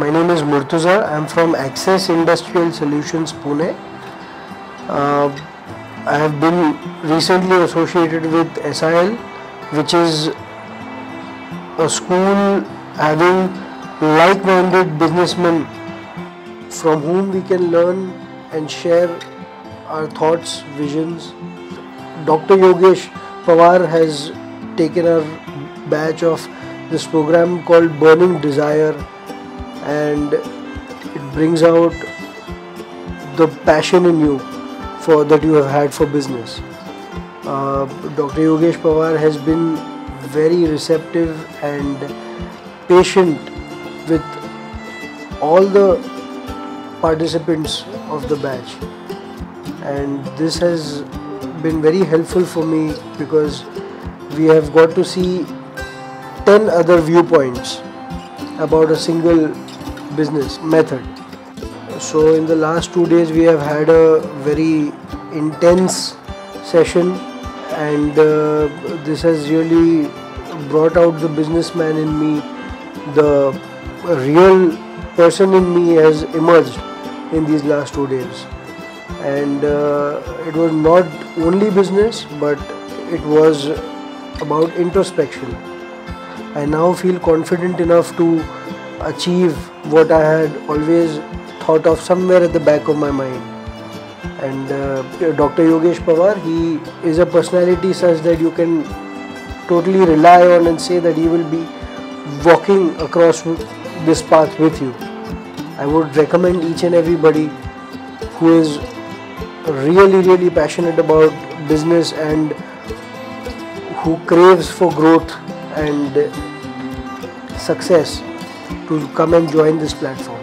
My name is Murtaza. I am from Access Industrial Solutions, Pune. I have been recently associated with SIL, which is a school having like-minded businessmen from whom we can learn and share our thoughts, visions. Dr. Yogesh Pawar has taken our batch of this program called Burning Desire, and it brings out the passion in you that you have had for business. Dr. Yogesh Pawar has been very receptive and patient with all the participants of the batch, and this has been very helpful for me because we have got to see 10 other viewpoints about a single business method. So in the last 2 days we have had a very intense session, and this has really brought out the businessman in me. The real person in me has emerged in these last 2 days, and it was not only business, but it was about introspection. I now feel confident enough to achieve what I had always thought of somewhere at the back of my mind. And Dr. Yogesh Pawar, he is a personality such that you can totally rely on and say that he will be walking across this path with you. I would recommend each and everybody who is really passionate about business and who craves for growth and success to come and join this platform.